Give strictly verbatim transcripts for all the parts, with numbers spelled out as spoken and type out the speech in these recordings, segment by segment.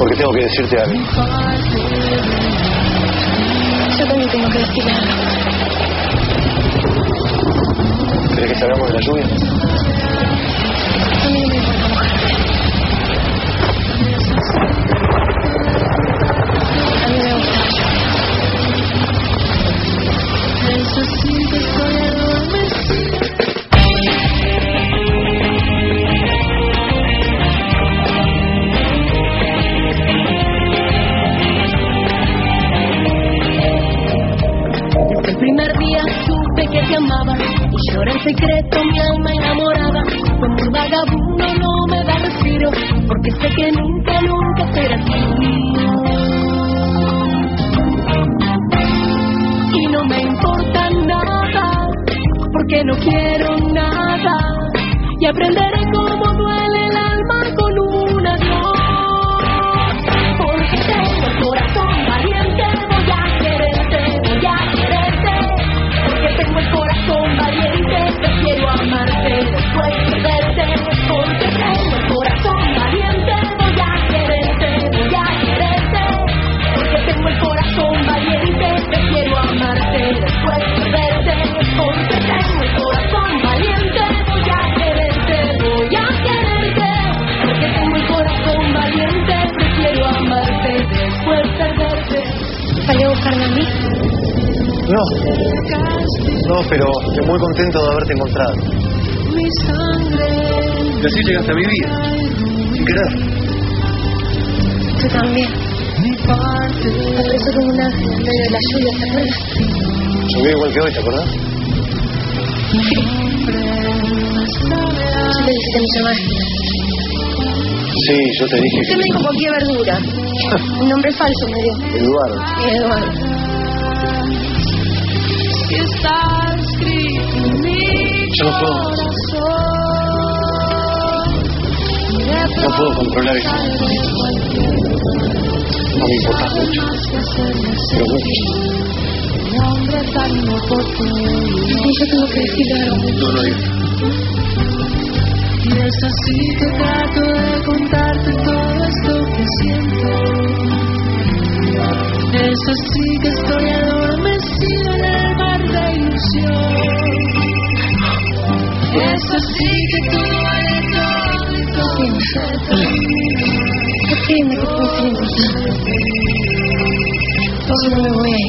porque tengo que decirte algo. Yo también tengo que decirle algo. ¿Querés que salgamos de la lluvia? A mí no me importa mojarte. A mí me gusta la lluvia. Eso sí que estoy adormecida. El primer día supe que te amaba y lloré en secreto mi alma enamorada. Fue muy vagabundo, no me da respiro, porque sé que nunca, nunca serás mío. Y no me importa nada, porque no quiero nada, y aprenderé cómo duele el alma con un adiós. Porque tengo el corazón valiente, voy a quererte, voy a quererte. Porque tengo el corazón valiente, prefiero amarte después de perderte. Porque tengo el corazón valiente, voy a quererte, voy a quererte. Porque tengo el corazón valiente, prefiero amarte después de perderte. Porque tengo el corazón valiente, voy a quererte, voy a quererte. Porque tengo el corazón valiente, prefiero amarte después de perderte. ¿Salió a buscarme a mí? No, no, pero estoy muy contento de haberte encontrado. Y así llegaste a mi vida, sin querer. Tú también. Apareció como un ángel en medio de la lluvia, ¿te acuerdas? Llovió igual que hoy, ¿te acordás? Sí. Yo le dije que me llamaste. Sí, yo te dije Usted que... me dijo cualquier verdura. Un nombre falso me dio. Eduardo. Sí, Eduardo. Yo no puedo... No puedo controlar eso. No me importa mucho. Pero mucho. Sí, yo tengo que decirle algo. No, no digas. Y es así que trato de contarte todo esto que siento. Es así que estoy adormecida en el mar de ilusión. Es así que todo vale todo y todo se termina. Dime que fue sin importante. Yo no me voy a ir.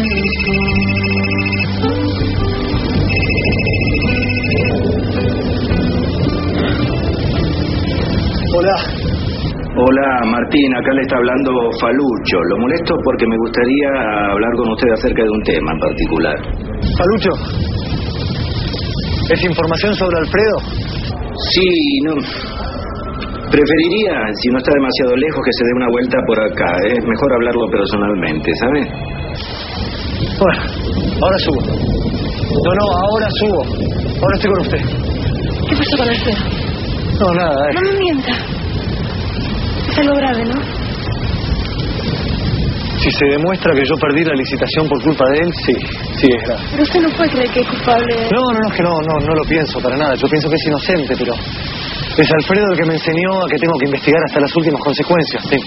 Hola. Hola, Martín, acá le está hablando Falucho. Lo molesto porque me gustaría hablar con usted acerca de un tema en particular. Falucho, ¿es información sobre Alfredo? Sí, no. Preferiría, si no está demasiado lejos, que se dé una vuelta por acá. Es mejor hablarlo personalmente, ¿sabe? Bueno, ahora subo. No, no, ahora subo. Ahora estoy con usted. ¿Qué pasó con Alfredo? No, nada, eh. No me mienta. Es algo grave, ¿no? Si se demuestra que yo perdí la licitación por culpa de él, sí, sí es grave. Pero usted no puede creer que es culpable. No, no, no, es que no, no, no lo pienso para nada. Yo pienso que es inocente, pero es Alfredo el que me enseñó a que tengo que investigar hasta las últimas consecuencias, sí.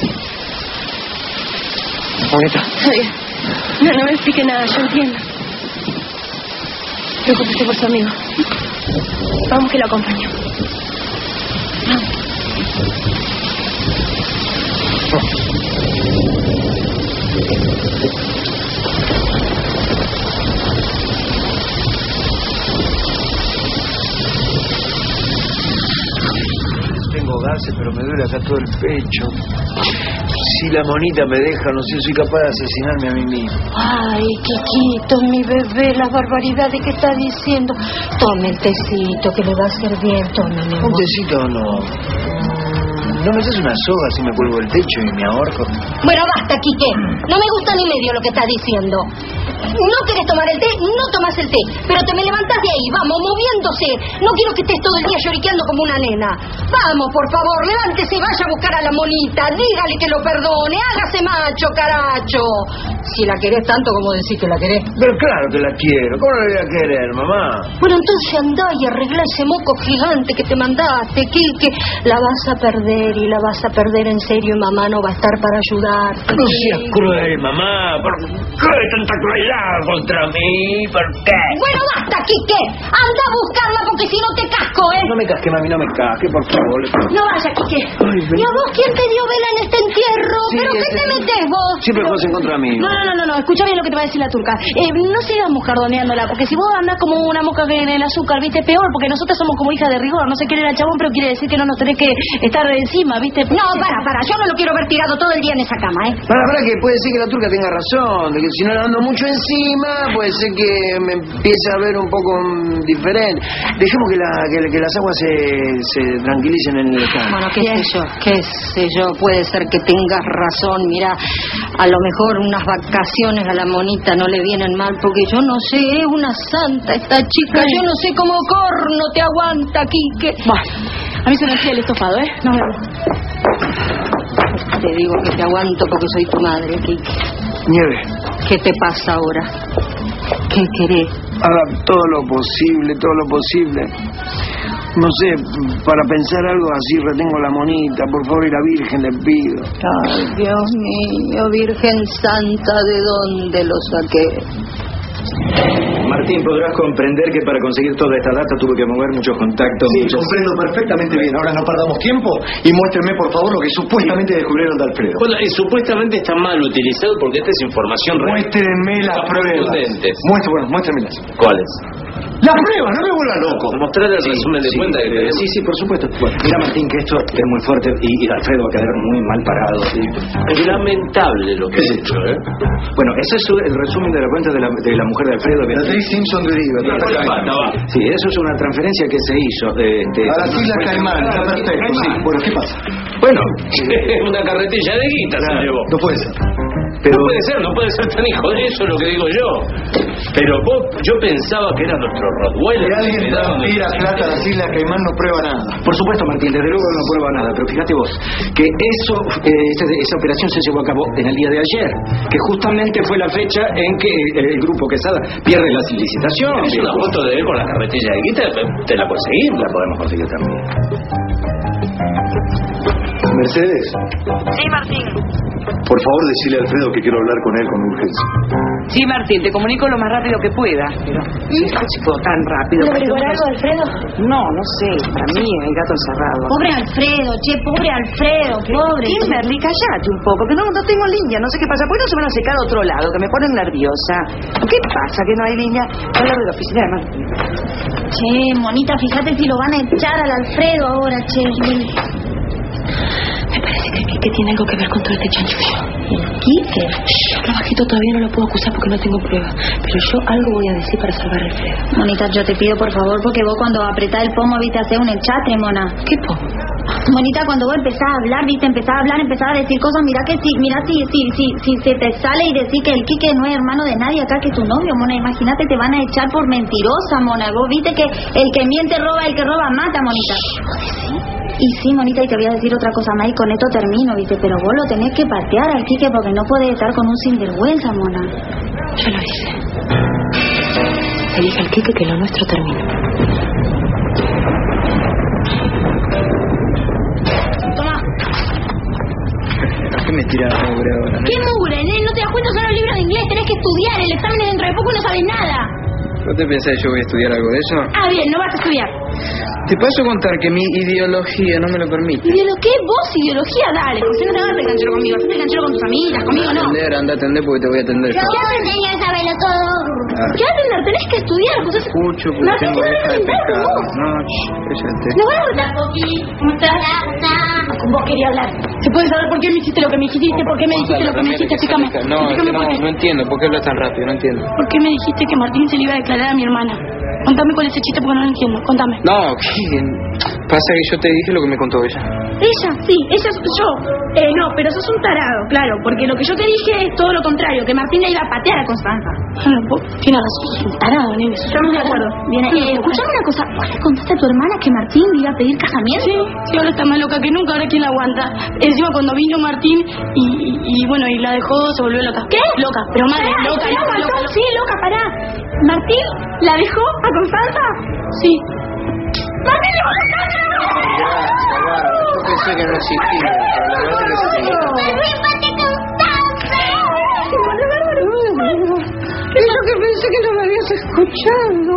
Bonita. Está bien. No, no me explique nada, yo entiendo. Preocúpese por su amigo. Vamos que lo acompaño. Vamos. Tengo gases, pero me duele acá todo el pecho. Si la monita me deja, no sé, soy capaz de asesinarme a mí mismo. Ay, Quiquito, mi bebé, las barbaridades que está diciendo. Tome el tecito, que le va a hacer bien, tome, mi amor. ¿Un tecito o no? ¿No me haces una soga si me cuelgo el techo y me ahorco? Bueno, basta, Quique. No me gusta ni medio lo que está diciendo. No querés tomar el té, no tomas el té. Pero te me levantás de ahí, vamos, moviéndose. No quiero que estés todo el día lloriqueando como una nena. Vamos, por favor, levántese y vaya a buscar a la monita. Dígale que lo perdone, hágase macho, caracho. si la querés tanto como decís que la querés. Pero claro que la quiero. ¿Cómo no la voy a querer, mamá? Bueno, entonces andá y arreglá ese moco gigante que te mandaste, Quique. La vas a perder y la vas a perder en serio y mamá no va a estar para ayudarte. No seas cruel, mamá. ¿Por qué hay tanta crueldad contra mí? ¿Por qué? Bueno, basta, Quique. Anda a buscarla porque si no te casco, ¿eh? No me casque, mami, no me casque, por favor. No vaya, Quique. Ay, ven. ¿Y a vos quién te dio vela en este entierro? Sí, ¿Pero qué ese te sí. metés vos? Siempre José en contra mí. No, no, no, no, no, escucha bien lo que te va a decir la turca. Eh, no sigamos jardoneándola, porque si vos andás como una mosca que en el azúcar, viste, peor, porque nosotros somos como hija de rigor. No sé quién era el chabón, pero quiere decir que no nos tenés que estar encima, viste. No, para, para, yo no lo quiero ver tirado todo el día en esa cama, ¿eh? Para, para, que puede ser que la turca tenga razón, de que si no la ando mucho encima, puede ser que me empiece a ver un poco mm, diferente. Dejemos que, la, que, que las aguas se, se tranquilicen en el campo. Bueno, qué sé yo, qué sé yo, puede ser que tengas razón. Mira, a lo mejor unas vacaciones a la monita no le vienen mal, porque yo no sé, es una santa esta chica, yo no sé cómo corno te aguanta, Quique. Bueno, a mí se me enfría el estofado, ¿eh? Nos vemos. Te digo que te aguanto porque soy tu madre, Quique. Nieve, ¿Qué te pasa ahora? ¿Qué querés? haga todo lo posible, todo lo posible. No sé, para pensar algo así retengo la monita, por favor, y la Virgen le pido. Ay, Dios mío, Virgen Santa, ¿de dónde lo saqué? Martín, podrás comprender que para conseguir toda esta data tuve que mover muchos contactos. Sí, muchas... comprendo perfectamente bien. Ahora no perdamos tiempo y muéstrenme, por favor, lo que supuestamente descubrieron de Alfredo. Bueno, y supuestamente está mal utilizado porque esta es información real. Muéstrenme las pruebas. Muestre, bueno, muéstrenmelas. ¿Cuáles? ¡Las pruebas! ¡No me vuelva loco! Mostrar el Sí, resumen de sí, cuenta que eh, tenemos. sí, sí, por supuesto. Bueno, mira, Martín, que esto es muy fuerte y, y Alfredo va a quedar muy mal parado. ¿Sí? Es lamentable lo que he hecho, ¿eh? Bueno, ese es el resumen de la cuenta de la, de la mujer de Alfredo. Beatriz Simpson de Uribe. Basta, va. Sí, eso es una transferencia que se hizo. Eh, este, A las Islas Caimán, está perfecto. Sí, bueno, ¿qué pasa? Bueno, Una carretilla de guita se llevó. No puede ser. pero... No puede ser, no puede ser tan hijo de eso, lo que digo yo. Pero vos, yo pensaba que era nuestro Rottweiler. Si alguien que me daba tira nuestro- plata a las Islas Caimán no prueba nada. Por supuesto, Martín, desde luego no prueba nada, pero fíjate vos, que eso, eh, esa, esa operación se llevó a cabo en el día de ayer, que justamente fue la fecha en que eh, el grupo Quesada pierde la licitación. ¿Es una foto de él con la carretilla de guita? ¿Te la puedes seguir? La podemos conseguir también. Mercedes, Sí, Martín. por favor, decirle a Alfredo que quiero hablar con él con urgencia. Sí, Martín, te comunico lo más rápido que pueda. Pero si puedo tan rápido. ¿Le averiguar algo, Alfredo? No, no sé. Para mí el gato encerrado. Pobre Alfredo, che, pobre Alfredo, pobre. Kimberly, callate un poco, que no, no tengo línea, no sé qué pasa. ¿Por qué no se van a secar a otro lado? Que me ponen nerviosa. ¿Qué pasa que no hay línea? Voy a hablar de la oficina de Martín. Che, monita, fíjate si lo van a echar al Alfredo ahora, che. Me parece que, que, que tiene algo que ver con todo este chanchullo. ¿Quique? Lo bajito todavía no lo puedo acusar porque no tengo pruebas. Pero yo algo voy a decir para salvar a Alfredo. Monita, yo te pido por favor, porque vos cuando apretás el pomo, viste, hacer un enchatre, mona. ¿Qué pomo? Monita, cuando vos empezás a hablar, viste, empezás a hablar, empezás a decir cosas, mira que si, mira si, si, si, si se te sale y decir que el Quique no es hermano de nadie acá que tu novio, mona, imagínate, te van a echar por mentirosa, mona. Vos viste que el que miente roba, el que roba mata, monita. Y sí, monita, y te voy a decir otra cosa más y con esto termino, viste, pero vos lo tenés que patear al Quique porque no podés estar con un sinvergüenza, mona. Ya lo hice. Le dije al Quique que lo nuestro termina. Toma. ¿Qué me tira la mugre ahora? ¿Qué mugre, nene? ¿No te das cuenta? Son los libros de inglés, tenés que estudiar, el examen es dentro de poco y no sabes nada. ¿No te pensás que yo voy a estudiar algo de eso? Ah, bien, no vas a estudiar. Te paso a contar que mi ideología no me lo permite. ¿Ideología? ¿Vos? ¿Ideología? Dale, José, no te hagas el canchero conmigo, hacete el canchero con tus amigas, conmigo no. Atender, anda a atender porque te voy a atender yo. ¿Qué atender, sabelo todo? ¿Qué atender? Tenés que estudiar, José. Escucho porque Martín, tengo te van a hija de reventar con pecado. vos. No, shh, cállate. ¿No van a reventar? ¿Cómo estás? Con vos quería hablar. ¿Se puede saber por qué me hiciste lo que me hiciste? ¿Por qué me dijiste lo que me hiciste? Explícame. No, es que Explícame no, por qué. no entiendo. ¿Por qué hablas tan rápido? No entiendo. ¿Por qué me dijiste que Martín se le iba a declarar a mi hermana? Contame cuál es ese chiste porque no lo entiendo. Contame. No, ¿qué? Pasa que yo te dije lo que me contó ella. Ella, sí, ella soy yo. Eh, no, pero sos un tarado, claro, porque lo que yo te dije es todo lo contrario, que Martín le iba a patear a Constanza. Ah, vos tienes razón, sos un tarado, nene. Estamos de acuerdo. Bien, eh, escuchame una cosa, ¿vos le contaste a tu hermana que Martín le iba a pedir casamiento? Sí, sí, ahora está más loca que nunca, ahora quién la aguanta. Encima cuando vino Martín y, y, y bueno, y la dejó, se volvió loca. ¿Qué? Loca, pero madre, pará, loca, loca, loca, loca, loca. Sí, loca, pará. ¿Martín la dejó a Constanza? Sí. ¡Martín le va a dejar! Yo pensé que no existía, pero la verdad que sí. Eso que pensé que no me habías escuchado.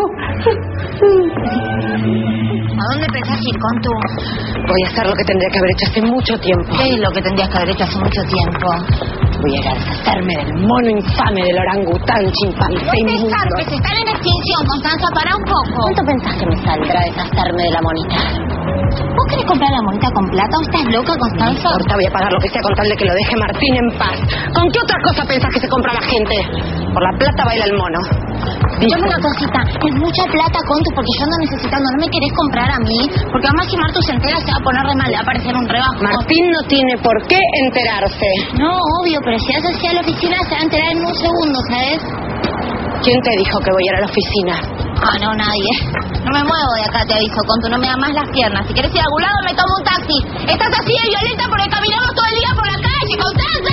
¿A dónde pensás ir con tú? Voy a hacer lo que tendría que haber hecho hace mucho tiempo. ¿Qué es lo que tendrías que haber hecho hace mucho tiempo? Voy a ir a deshacerme del mono infame del orangután chimpancé inmundo. Que se están en extinción, Constanza, para un poco. ¿Cuánto pensás que me saldrá deshacerme de la monita? ¿Vos querés comprar la monita con plata o estás loca, Constanza? No importa, voy a pagar lo que sea con tal de que lo deje Martín en paz. ¿Con qué otra cosa pensás que se compra la gente? Por la plata baila el mono. Escuchame una cosita, es mucha plata, Contu, porque yo ando necesitando. ¿No me querés comprar a mí? Porque además si Martu se entera se va a poner re mal, le va a parecer un rebajo. Martín no tiene por qué enterarse. No, obvio, pero si haces así a la oficina se va a enterar en un segundo, ¿sabes? ¿Quién te dijo que voy a ir a la oficina? Ah, no, nadie. No me muevo de acá, te aviso, Contu, no me da más las piernas. Si querés ir a algún lado, me tomo un taxi. Estás así de violenta porque caminamos todo el día por la calle, Constanza.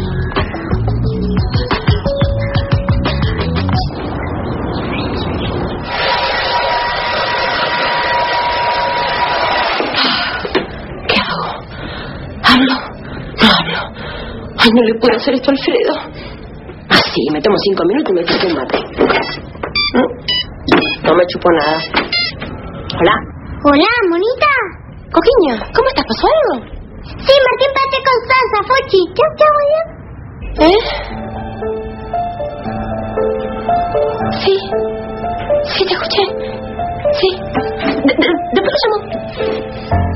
¿Hablo? No hablo. Ay, no le puedo hacer esto a Alfredo. Así, me tomo cinco minutos y me chupo un mate. No me chupo nada. Hola. Hola, monita. Coquiña, ¿cómo estás? ¿Pasó algo? Sí, Martín Pate Constanza, Fochi. ¿Chau, chau, ¿Eh? Sí. Sí, te escuché. Sí. De, de, después lo llamo.